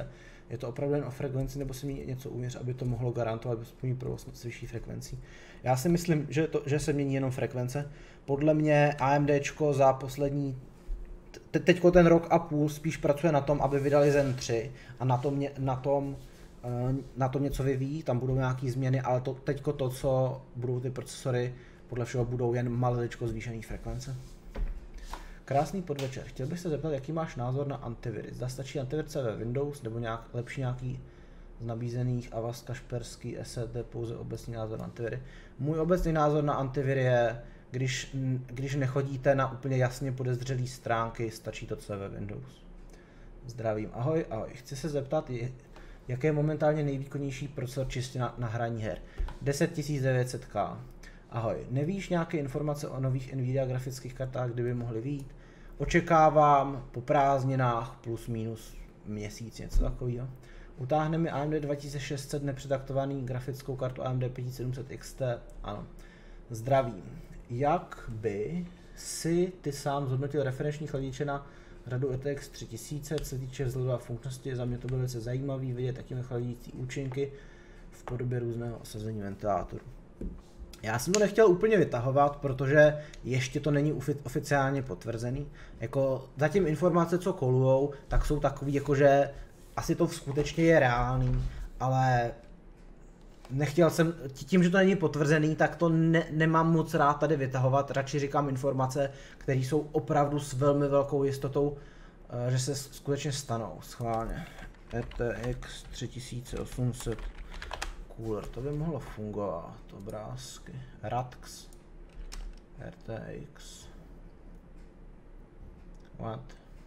Je to opravdu jen o frekvenci, nebo se mění něco uvnitř, aby to mohlo garantovat bezpomíný provoz s vyšší frekvencí? Já si myslím, že, to, že se mění jenom frekvence. Podle mě AMDčko za poslední, te, teďko ten rok a půl spíš pracuje na tom, aby vydali Zen tři a na tom, na tom, na tom něco vyvíjí, tam budou nějaké změny, ale to, teďko to, co budou ty procesory, podle všeho budou jen malečko zvýšený frekvence. Krásný podvečer. Chtěl bych se zeptat, jaký máš názor na antiviry. Zda stačí antivirce ve Windows nebo nějak lepší nějaký z nabízených Avast, Kaspersky, S S D, pouze obecný názor na antiviry. Můj obecný názor na antiviry je, když, když nechodíte na úplně jasně podezřelé stránky, stačí to, co je ve Windows. Zdravím. Ahoj, ahoj. Chci se zeptat, jaký je momentálně nejvýkonnější procesor čistě na, na hraní her. deset tisíc devět set K. Ahoj, nevíš nějaké informace o nových Nvidia grafických kartách, kdyby mohly vyjít? Očekávám po prázdninách plus minus měsíc, něco takového. Utáhne mi A M D dva tisíce šest set nepřetaktovaný grafickou kartu A M D pět tisíc sedm set X T? Ano. Zdravím. Jak by si ty sám zhodnotil referenční chladiče na řadu R T X tři tisíce, co se týče vzhledu a funkčnosti? Za mě to bylo velice zajímavé vidět takové chladící účinky v podobě různého osazení ventilátoru. Já jsem to nechtěl úplně vytahovat, protože ještě to není oficiálně potvrzený. Jako zatím informace, co kolujou, tak jsou takový, jakože asi to skutečně je reálný, ale nechtěl jsem, tím, že to není potvrzený, tak to ne, nemám moc rád tady vytahovat, radši říkám informace, které jsou opravdu s velmi velkou jistotou, že se skutečně stanou, schválně. R T X tři tisíce osm set Cooler, to by mohlo fungovat, obrázky, Radx, R T X, what?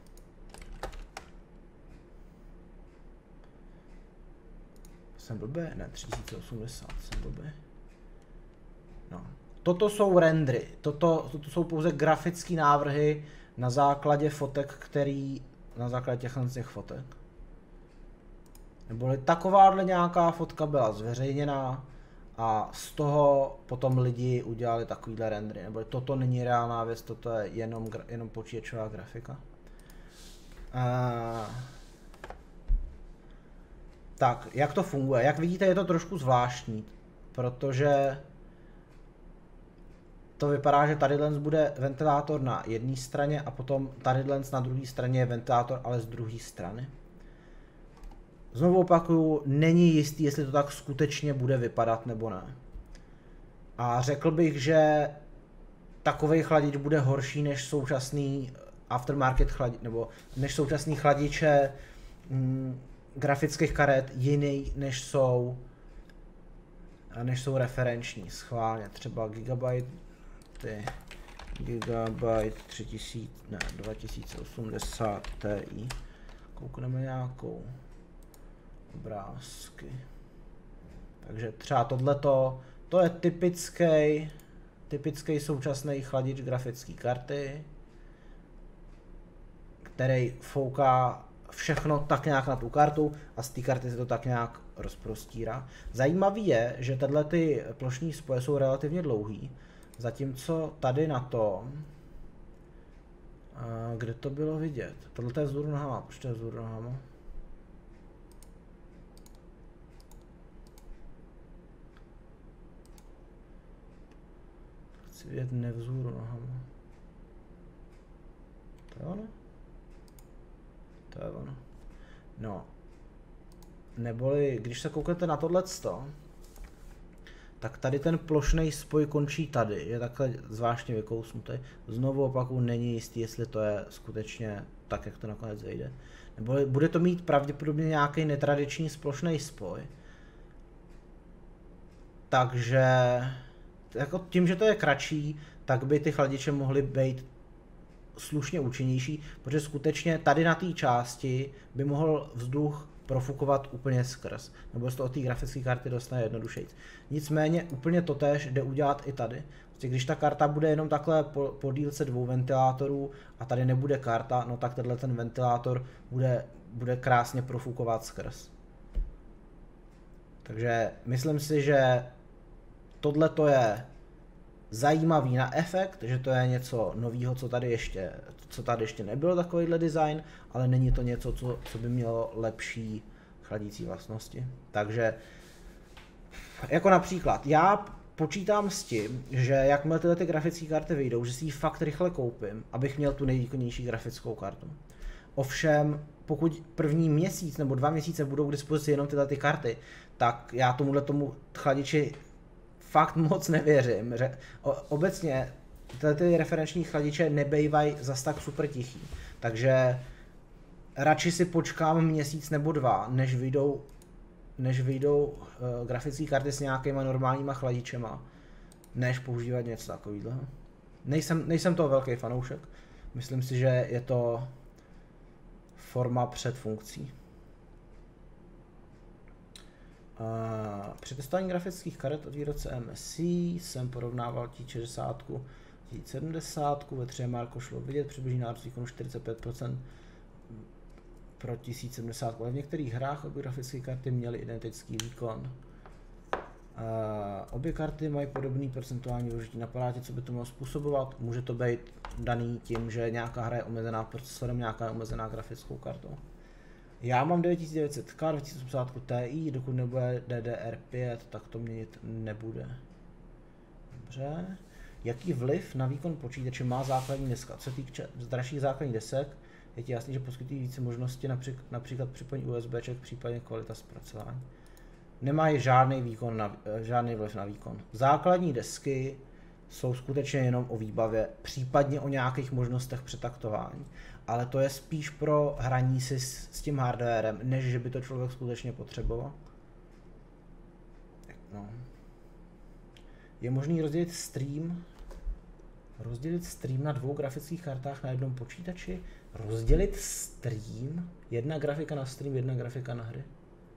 Jsem blbý? Ne, tři tisíce osmdesát, jsem blbý. No. Toto jsou rendery, toto, toto jsou pouze grafické návrhy na základě fotek, který, na základě těchto těch fotek. Neboli takováhle nějaká fotka byla zveřejněná a z toho potom lidi udělali takovýhle rendery. Neboli toto není reálná věc, toto je jenom, jenom počítačová grafika. Uh, tak, jak to funguje? Jak vidíte, je to trošku zvláštní, protože to vypadá, že tadyhle bude ventilátor na jedné straně a potom tadyhle na druhé straně je ventilátor, ale z druhé strany. Znovu opakuju, není jistý, jestli to tak skutečně bude vypadat nebo ne. A řekl bych, že takovej chladič bude horší než současný aftermarket chladič, nebo než současný chladiče mm, grafických karet, jiný než jsou, než jsou referenční, schválně. Třeba Gigabyte, ty Gigabyte tři tisíce, ne, dva tisíce osmdesát Ti. Koukneme nějakou. Obrázky. Takže třeba tohleto, to je typický, typický současný chladič grafické karty, který fouká všechno tak nějak na tu kartu a z té karty se to tak nějak rozprostírá. Zajímavý je, že tyhle ty plošní spoje jsou relativně dlouhý, zatímco tady na tom, kde to bylo vidět, tohle je vzhůru nohama, proč to je vzhůru nohama? Chci vidět nevzhůru nohama. To je ono? To je ono. No. Neboli, když se kouknete na tohleto, tak tady ten plošný spoj končí tady. Je takhle zvláštně vykousnutý. Znovu opakuju, není jistý, jestli to je skutečně tak, jak to nakonec vyjde. Neboli bude to mít pravděpodobně nějaký netradiční splošný spoj. Takže jako tím, že to je kratší, tak by ty chladiče mohly být slušně účinnější, protože skutečně tady na té části by mohl vzduch profukovat úplně skrz, nebo se to od té grafické karty dostane jednodušeji. Nicméně úplně totéž jde udělat i tady. Prostě když ta karta bude jenom takhle po, po dílce dvou ventilátorů a tady nebude karta, no tak tenhle ten ventilátor bude, bude krásně profukovat skrz. Takže myslím si, že tohle to je zajímavý na efekt, že to je něco nového, co tady ještě, co tady ještě nebylo takovýhle design, ale není to něco, co, co by mělo lepší chladící vlastnosti. Takže jako například, já počítám s tím, že jakmile tyhle ty grafické karty vyjdou, že si ji fakt rychle koupím, abych měl tu nejvýkonnější grafickou kartu. Ovšem, pokud první měsíc nebo dva měsíce budou k dispozici jenom tyhle ty karty, tak já tomuhle tomu chladiči fakt moc nevěřím. Obecně tyhle ty referenční chladiče nebejvají zas tak super tichý, takže radši si počkám měsíc nebo dva, než vyjdou, než vyjdou uh, grafické karty s nějakýma normálníma chladičema, než používat něco takového. Nejsem, nejsem toho velký fanoušek, myslím si, že je to forma před funkcí. Uh, při testování grafických karet od výrobce M S C jsem porovnával T šedesát, T sedmdesát, ve tři M R šlo vidět přibližný nárůst výkonu čtyřicet pět procent pro tisíc sedmdesát, ale v některých hrách obě grafické karty měly identický výkon. Uh, obě karty mají podobný procentuální využití na aparátě, co by to mohlo způsobovat. Může to být daný tím, že nějaká hra je omezená procesorem, nějaká je omezená grafickou kartou. Já mám devět tisíc devět set K, dvě tisíce osmdesát Ti, dokud nebude D D R pět, tak to měnit nebude. Dobře. Jaký vliv na výkon počítače má základní deska? Co se týče dražších základních desek, je ti jasný, že poskytují více možností, například, například připojení USBček, případně kvalita zpracování. Nemají žádný výkon na, žádný vliv na výkon. Základní desky jsou skutečně jenom o výbavě, případně o nějakých možnostech přetaktování. Ale to je spíš pro hraní si s, s tím hardwarem, než že by to člověk skutečně potřeboval. No. Je možný rozdělit stream, rozdělit stream na dvou grafických kartách na jednom počítači? Rozdělit stream? Jedna grafika na stream, jedna grafika na hry?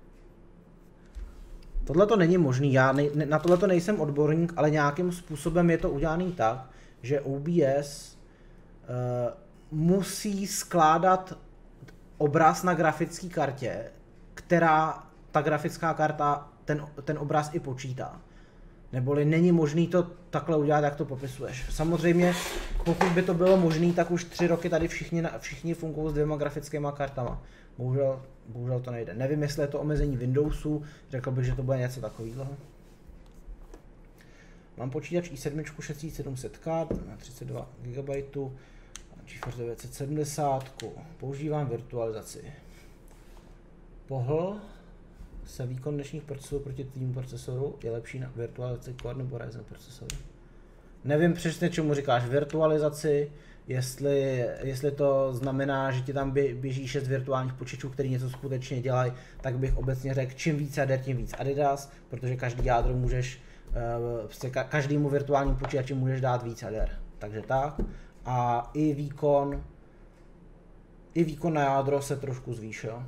Tohle to není možný, já ne, na tohle to nejsem odborník, ale nějakým způsobem je to udělaný tak, že O B S uh, musí skládat obraz na grafické kartě, která ta grafická karta ten, ten obraz i počítá. Neboli není možný to takhle udělat, jak to popisuješ. Samozřejmě, pokud by to bylo možné, tak už tři roky tady všichni, všichni fungují s dvěma grafickými kartama. Bohužel, bohužel to nejde. Nevím, jestli je to omezení Windowsu, řekl bych, že to bude něco takového. Mám počítač i sedm šest tisíc sedm set K na třicet dva gigabajtů, GeForce devět set sedmdesát, používám virtualizaci. Pohl se výkon dnešních procesorů proti tvým procesoru je lepší na virtualizaci Core nebo Ryzen procesoru. Nevím přesně, čemu říkáš virtualizaci, jestli, jestli to znamená, že ti tam běží šest virtuálních počítačů, který něco skutečně dělají, tak bych obecně řekl, čím víc jader, tím víc Adidas, protože každý jádro můžeš, prostě každému virtuálnímu počítači můžeš dát víc jader. Takže tak. A i výkon, i výkon na jádro se trošku zvýšil.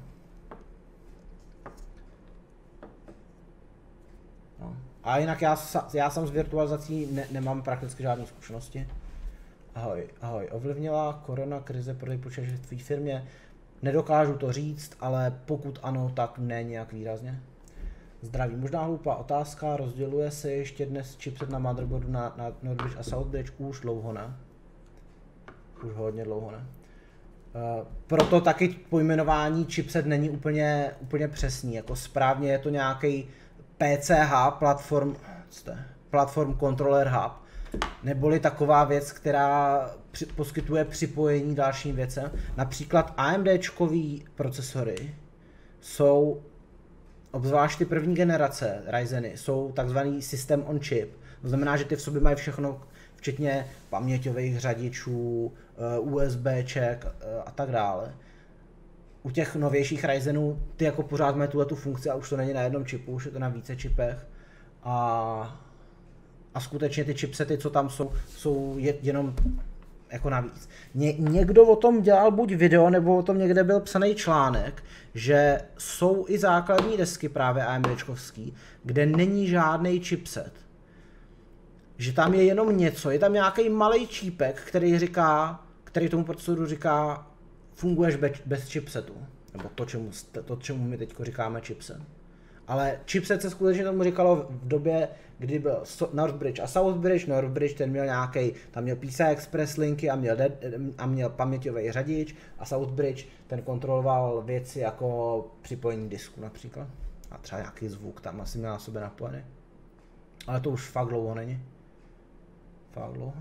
No. A jinak já, já sám s virtualizací ne, nemám prakticky žádné zkušenosti. Ahoj, ahoj. Ovlivnila korona krize prodej počítače v tvý firmě? Nedokážu to říct, ale pokud ano, tak ne nějak výrazně. Zdraví. Možná hloupá otázka, rozděluje se ještě dnes chipset na motherboardu na, na Northbridge a Southbridge? Už dlouho ne. Už hodně dlouho ne. Uh, proto taky pojmenování chipset není úplně, úplně přesný. Jako správně je to nějaký P C H, platform, platform controller hub, neboli taková věc, která při, poskytuje připojení dalším věcem. Například AMDčkový procesory jsou, obzvlášť ty první generace Ryzeny, jsou takzvaný system on chip. To znamená, že ty v sobě mají všechno, včetně paměťových řadičů, USBček a tak dále. U těch novějších Ryzenů ty jako pořád mají tuhletu funkci a už to není na jednom čipu, už je to na více čipech. A, a skutečně ty chipsety, co tam jsou, jsou jenom jako navíc. Ně, někdo o tom dělal buď video, nebo o tom někde byl psaný článek, že jsou i základní desky právě AMDčkovský, kde není žádný chipset. Že tam je jenom něco, je tam nějaký malý čípek, který říká, který tomu procesoru říká, funguješ bez, bez chipsetu. Nebo to čemu, to, čemu my teď říkáme chipset. Ale chipset se skutečně tomu říkalo v době, kdy byl Northbridge a Southbridge. Northbridge ten měl nějaký, tam měl P C I Express linky a měl, a měl paměťový řadič a Southbridge ten kontroloval věci jako připojení disku například. A třeba nějaký zvuk tam asi měl na sobě napojený. Ale to už fakt dlouho není. Fakt dlouho.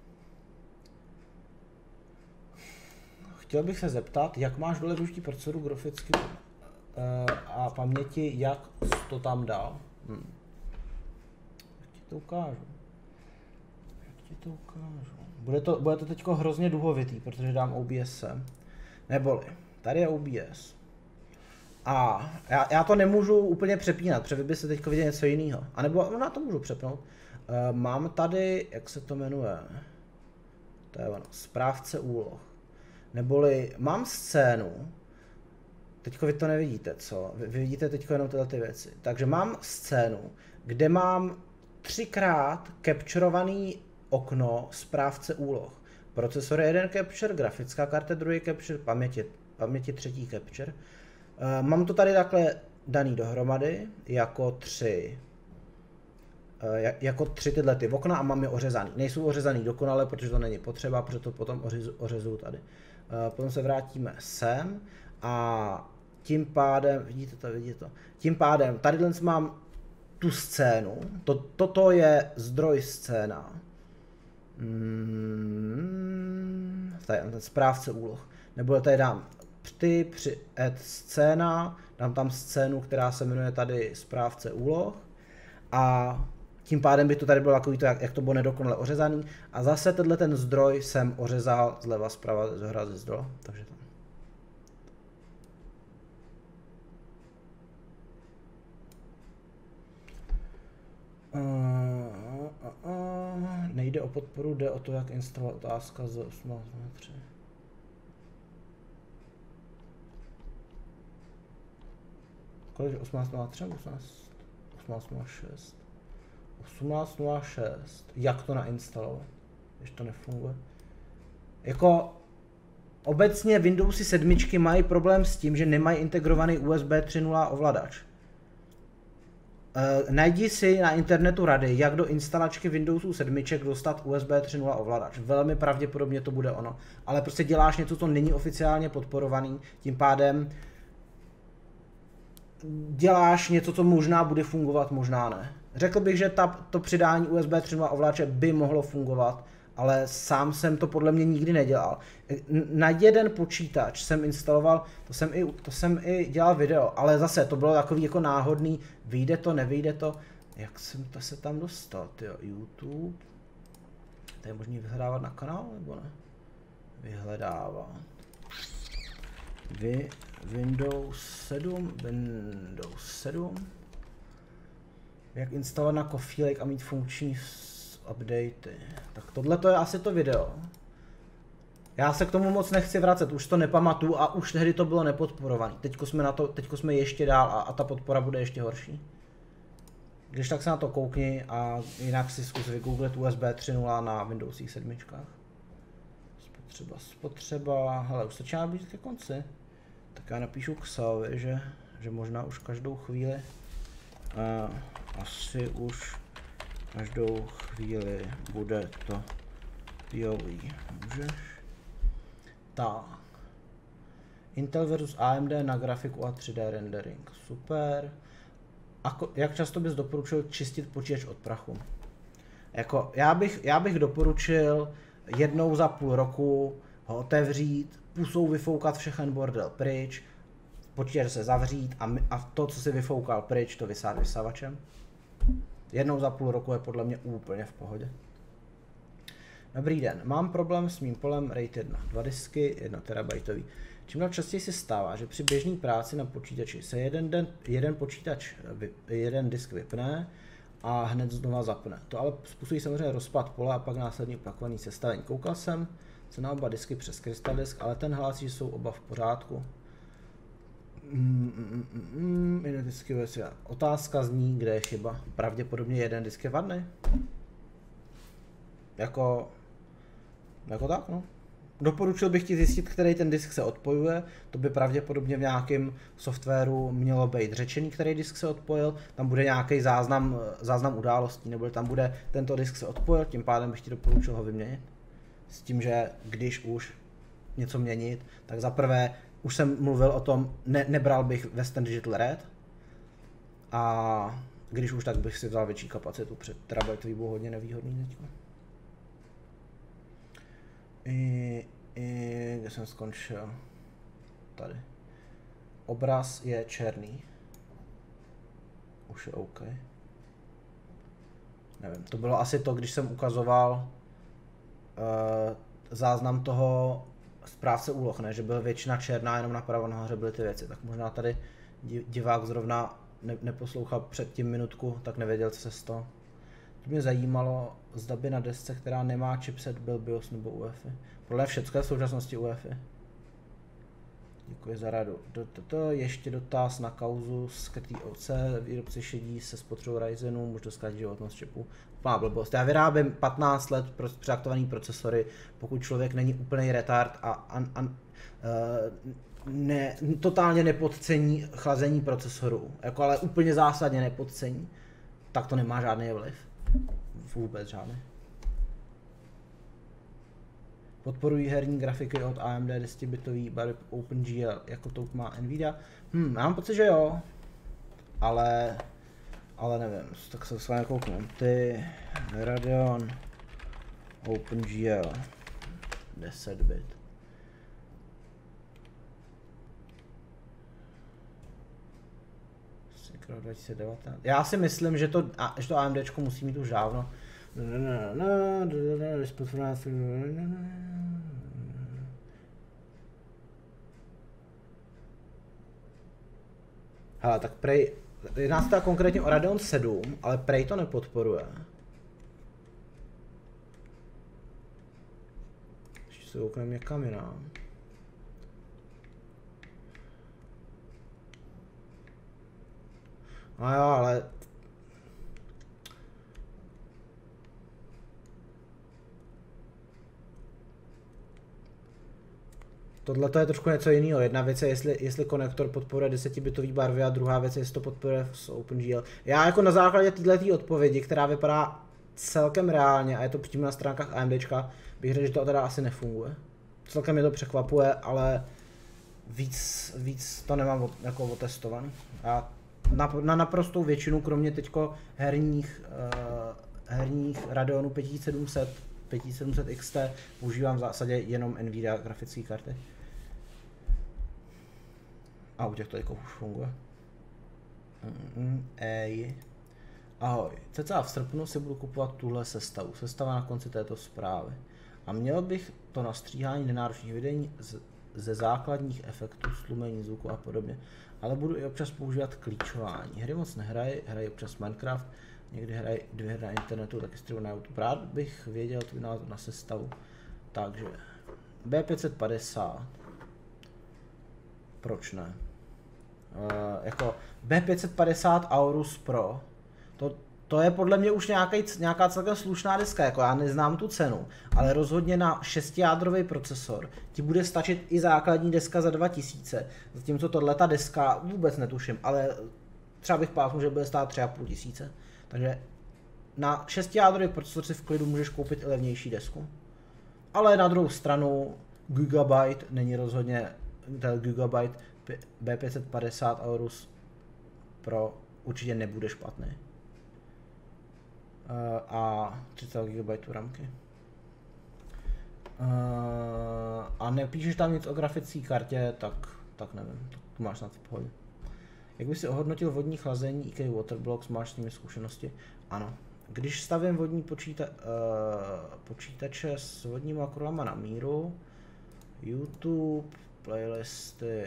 Chtěl bych se zeptat, jak máš dole využití procesoru graficky uh, a paměti, jak to tam dal? Hm. Jak ti to ukážu? Jak ti to ukážu? Bude to, bude to teďko hrozně duhovitý, protože dám O B S sem. Neboli, tady je O B S. A já, já to nemůžu úplně přepínat, protože vy byste teďko viděli něco jiného. A nebo na to můžu přepnout. Uh, mám tady, jak se to jmenuje? To je ono, správce úloh. Neboli mám scénu, teďko vy to nevidíte, co? Vy, vy vidíte teďko jenom tyhle ty věci. Takže mám scénu, kde mám třikrát capturovaný okno správce úloh. Procesor je jeden capture, grafická karta druhý capture, paměti, paměti třetí capture. Uh, mám to tady takhle daný dohromady jako tři. Jako tři tyhle ty okna a mám je ořezaný. Nejsou ořezaný dokonale, protože to není potřeba, protože to potom ořezu, ořezu tady. Potom se vrátíme sem a tím pádem, vidíte to, vidíte to, tím pádem tady mám tu scénu, to, toto je zdroj scéna. Hmm, tady ten správce úloh. Nebo tady dám ty při add scéna, dám tam scénu, která se jmenuje tady správce úloh a tím pádem by to tady bylo takový to, jak, jak to bylo nedokonale ořezaný. A zase tenhle ten zdroj jsem ořezal zleva, zprava, zhora, ze zdroje. Takže tam. Uh, uh, uh, nejde o podporu, jde o to, jak instalovat otázka z osmnáct nula tři. Kolik je osmnáct nula tři? osmnáct nula šest. osmnáct nula šest. Jak to nainstalovat, když to nefunguje? Jako obecně Windowsy sedm mají problém s tím, že nemají integrovaný U S B tři tečka nula ovladač. E, najdi si na internetu rady, jak do instalačky Windowsů sedm dostat U S B tři tečka nula ovladač. Velmi pravděpodobně to bude ono. Ale prostě děláš něco, co není oficiálně podporovaný, tím pádem děláš něco, co možná bude fungovat, možná ne. Řekl bych, že ta, to přidání U S B tři tečka nula ovladače by mohlo fungovat, ale sám jsem to podle mě nikdy nedělal. Na jeden počítač jsem instaloval, to jsem i, to jsem i dělal video, ale zase to bylo takový jako náhodný, vyjde to, nevyjde to. Jak jsem to se tam dostal, tyjo, YouTube. To je možný vyhledávat na kanál, nebo ne? Vyhledávat. Vy, Windows sedm, Windows sedm. Jak instalovat na Coffee Lake a mít funkční updaty. Tak tohle to je asi to video. Já se k tomu moc nechci vracet, už to nepamatuju a už tehdy to bylo nepodporované. Teďko jsme na to, teďko jsme ještě dál a, a ta podpora bude ještě horší. Když tak se na to koukni a jinak si zkus vygooglit U S B tři tečka nula na Windowsích sedm. Spotřeba, spotřeba, hele, už začíná být ke konci. Tak já napíšu Xaovi, že, že možná už každou chvíli, uh, asi už každou chvíli bude to P O E. Můžeš? Tak. Intel versus A M D na grafiku a tři D rendering. Super. A jak často bys doporučil čistit počítač od prachu? Jako, já bych, já bych doporučil jednou za půl roku ho otevřít, pusou vyfoukat všechen bordel pryč, počítač se zavřít a, a to, co si vyfoukal pryč, to vysát vysavačem. Jednou za půl roku je podle mě úplně v pohodě. Dobrý den, mám problém s mým polem RAID jedna, dva disky, jedna terabajtový. Čím dál častěji se stává, že při běžné práci na počítači se jeden, den, jeden počítač, jeden disk vypne a hned znova zapne. To ale způsobí samozřejmě rozpad pole a pak následně opakovaný sestavení. Koukal jsem se na oba disky přes Crystal Disk, ale ten hlásí, že jsou oba v pořádku. Mm, mm, mm, mm, jeden disk je vlastně. Otázka zní, kde je chyba. Pravděpodobně jeden disk je vadný. Jako, jako tak, no. doporučil bych ti zjistit, který ten disk se odpojuje, to by pravděpodobně v nějakém softwaru mělo být řečený, který disk se odpojil, tam bude nějaký záznam, záznam událostí, nebo tam bude tento disk se odpojil, tím pádem bych ti doporučil ho vyměnit. S tím, že když už něco měnit, tak za prvé, už jsem mluvil o tom, ne, nebral bych Western Digital Red, a když už, tak bych si vzal větší kapacitu, před terabajtový byl hodně nevýhodný teďko. I, i, kde jsem skončil? Tady. Obraz je černý. Už je OK. Nevím, to bylo asi to, když jsem ukazoval uh, záznam toho správce úloh, ne? Že byl většina černá, jenom napravo nahoře byly ty věci. Tak možná tady divák zrovna ne, neposlouchal předtím minutku, tak nevěděl, co se stalo. To mě zajímalo, zda by na desce, která nemá chipset, byl BIOS nebo U E F I. Podle všechno je v současnosti U E F I. Děkuji za radu. To ještě dotaz na kauzu skrytý O C. Výrobci šedí se spotřebou Ryzenu, můžu zkrátit životnost čipu. Má blbost. Já vyrábím patnáct let přeaktovaný procesory, pokud člověk není úplný retard a, a, a uh, ne, totálně nepodcení chlazení procesorů, jako ale úplně zásadně nepodcení, tak to nemá žádný vliv. Vůbec žádný. Podporují herní grafiky od A M D desetibitový barvy OpenGL, jako to má Nvidia. Hm, já mám pocit, že jo, ale, ale nevím, tak se s vámi kouknu. Ty, Radeon, OpenGL, deset bit. dva tisíce devatenáct. Já si myslím, že to, že to AMDčko musí mít už dávno. Hele, tak prej, jedná se teda konkrétně o Radeon sedm, ale prej to nepodporuje. Ještě se koukneme někam jinam. No jo, ale tohle to je trošku něco jiného. Jedna věc je, jestli, jestli konektor podporuje desetibitový barvy a druhá věc je, jestli to podporuje s OpenGL. Já jako na základě této odpovědi, která vypadá celkem reálně a je to přímo na stránkách AMDčka, bych řekl, že to teda asi nefunguje. Celkem mě to překvapuje, ale víc, víc to nemám jako otestovaný. Já na, na naprostou většinu, kromě teďko herních, uh, herních Radeonu pět tisíc sedm set, pět tisíc sedm set X T, používám v zásadě jenom Nvidia grafické karty. A u těchto jako už funguje. Mm, ej. Ahoj, cca v srpnu si budu kupovat tuhle sestavu. Sestava na konci této zprávy. A měl bych to na stříhání nenáročných videí z, ze základních efektů, slumení zvuku a podobně. Ale budu i občas používat klíčování. Hry moc nehraji, hraji občas Minecraft, někdy hraji dvě hry na internetu, taky streamuji na YouTube. Rád bych věděl tvůj názor na sestavu. Takže B pět set padesát. Proč ne? Uh, jako B pět set padesát Aorus Pro. To, to je podle mě už nějaký, nějaká celkem slušná deska, jako já neznám tu cenu, ale rozhodně na šestijádrový procesor ti bude stačit i základní deska za dva tisíce, zatímco tohleta deska vůbec netuším, ale třeba bych pásnul, že bude stát tři a půl tisíce. Takže na šestijádrový procesor si v klidu můžeš koupit i levnější desku. Ale na druhou stranu Gigabyte není rozhodně, ten Gigabyte B pět set padesát Aorus Pro určitě nebude špatný. Uh, a třicet gigabajtů ramky. Uh, a nepíšeš tam nic o grafické kartě, tak, tak nevím, tu máš snad v pohodě. Jak bys si ohodnotil vodní chlazení I K Waterblocks, máš s nimi zkušenosti? Ano. Když stavím vodní počíta, uh, počítače s vodníma krulama na míru, YouTube, playlisty,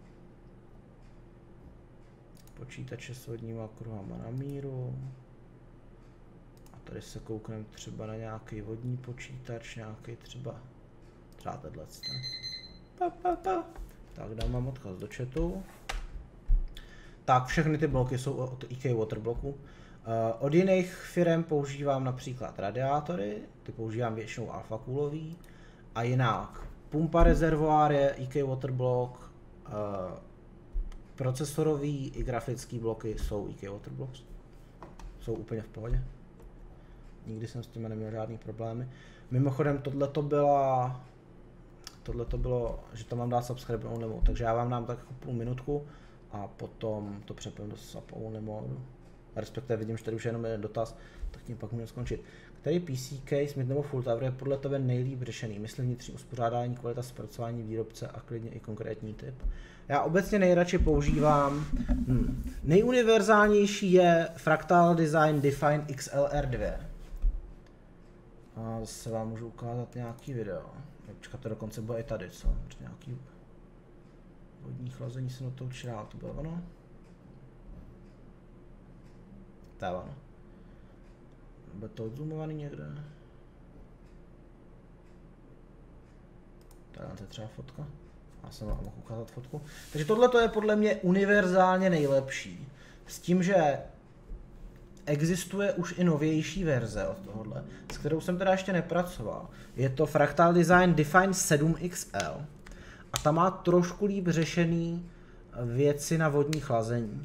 počítače s vodníma kruhama na míru. A tady se koukneme třeba na nějaký vodní počítač, nějaký třeba, třeba tenhle. Pa, pa, pa. Tak dám odkaz do chatu. Tak všechny ty bloky jsou od I K Waterbloku. Uh, od jiných firm používám například radiátory, ty používám většinou alfa coolový. A jinak pumpa rezervoár je E K Waterblock, uh, procesorový i grafický bloky jsou E K Waterblocks. Jsou úplně v pohodě. Nikdy jsem s tím neměl žádný problémy. Mimochodem tohle to byla, tohle to bylo, že to mám dát subscribe only mode, takže já vám dám tak jako půl minutku a potom to přepnu do sub only mode. Respektive vidím, že tady už je jenom jeden dotaz, tak tím pak můžeme skončit. Který P C case, mid nebo full tower je podle tebe nejlíp řešený? Myslím vnitřní uspořádání, kvalita zpracování výrobce a klidně i konkrétní typ. Já obecně nejradši používám, hmm, nejuniverzálnější je Fractal Design Define X L R dva. A zase vám můžu ukázat nějaký video. Počkat, to dokonce bude i tady, co? Nějaký vodní chlazení jsem do toho učil, to bylo ono? To je ono. Bude to odzoomovaný někde? Tady je třeba fotka. Já jsem vám mohl ukázat fotku. Takže tohle je podle mě univerzálně nejlepší. S tím, že existuje už i novější verze od tohohle, s kterou jsem teda ještě nepracoval. Je to Fractal Design Define sedm X L. A ta má trošku líp řešený věci na vodní chlazení.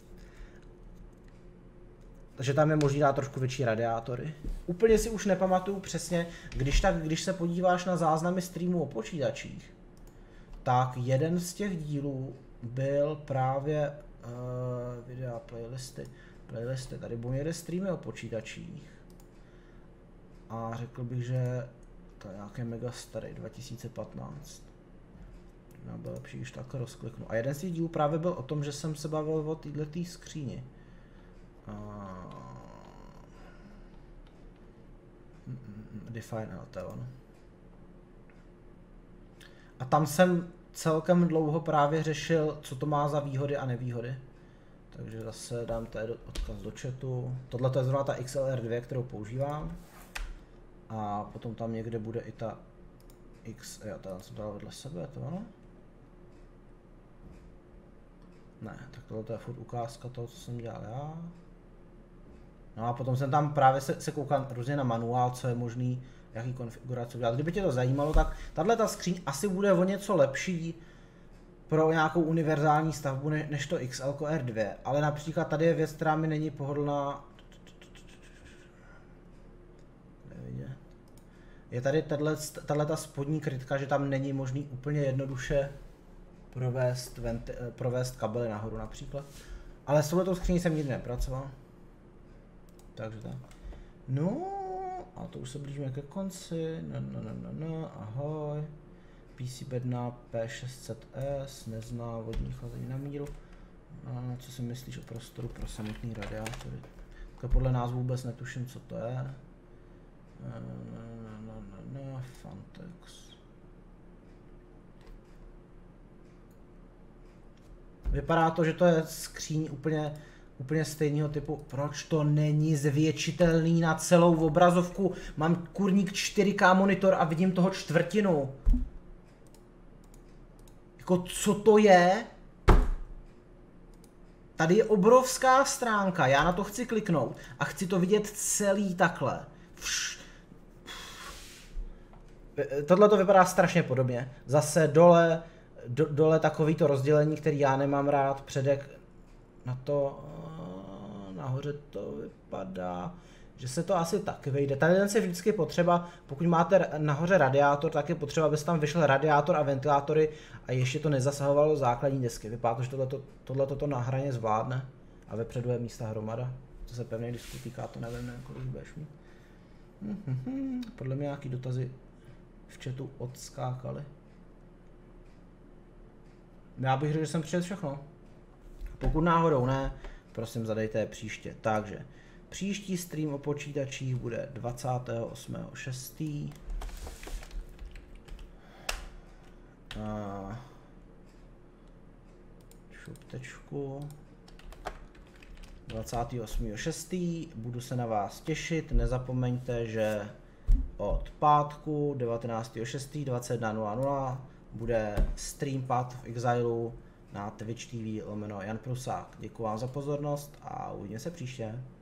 Takže tam je možný dát trošku větší radiátory. Úplně si už nepamatuju přesně, když, tak, když se podíváš na záznamy streamů o počítačích, tak jeden z těch dílů byl právě uh, videa playlisty. Playlisty, tady budou někde streamy o počítačích. A řekl bych, že to je nějaké mega starý, dva tisíce patnáct. No, bylo lepší, když tak rozkliknu. A jeden z těch dílů právě byl o tom, že jsem se bavil o této skříni. Uh, Define L T, no. A tam jsem celkem dlouho právě řešil, co to má za výhody a nevýhody. Takže zase dám tady odkaz do chatu. Tohle je zrovna ta X L R dva, kterou používám. A potom tam někde bude i ta X, jo, tady jsem dal vedle sebe, to ano? Ne, tak tohle je furt ukázka toho, co jsem dělal já. No a potom jsem tam právě se, se koukal různě na manuál, co je možný, jaký konfigurace udělat. Kdyby tě to zajímalo, tak tahle ta skříň asi bude o něco lepší pro nějakou univerzální stavbu než to X L R dva, ale například tady je věc, která mi není pohodlná. Je tady tato spodní krytka, že tam není možný úplně jednoduše provést, venti, provést kabely nahoru například. Ale s touhletou skříní jsem nikdy nepracoval. Takže tak. No, a to už se blížíme ke konci. No, no, no, no, no, ahoj. P C bedna P šest set S, nezná vodní chlazení na míru. A co si myslíš o prostoru pro samotný radiátory? Tak podle názvu vůbec netuším, co to je. No, no, no, no, Fantex. Vypadá to, že to je skříň úplně, úplně stejného typu. Proč to není zvětšitelný na celou obrazovku? Mám kurník čtyři K monitor a vidím toho čtvrtinu. Jako co to je? Tady je obrovská stránka, já na to chci kliknout a chci to vidět celý takhle. Tohle to vypadá strašně podobně. Zase dole, do, dole takový to rozdělení, který já nemám rád, předek na to, nahoře to vypadá, že se to asi taky vejde. Tady je vždycky potřeba, pokud máte nahoře radiátor, tak je potřeba, aby se tam vyšel radiátor a ventilátory a ještě to nezasahovalo základní desky. Vypadá to, že tohleto, tohleto to na hraně zvládne a vepředu je místa hromada. Co se pevných disků týká, to nevím, nevím, kolik budeš mít. Hmm, podle mě nějaký dotazy v chatu odskákaly. Já bych řekl, že jsem přijel všechno. Pokud náhodou ne, prosím zadejte je příště. Takže příští stream o počítačích bude dvacátého osmého šestého A šuptečku. dvacátého osmého šestého Budu se na vás těšit. Nezapomeňte, že od pátku devatenáctého šestého dvacet jedna nula nula bude stream Path of Exile na Twitch T V lomeno Jan Prusák. Děkuji vám za pozornost a uvidíme se příště.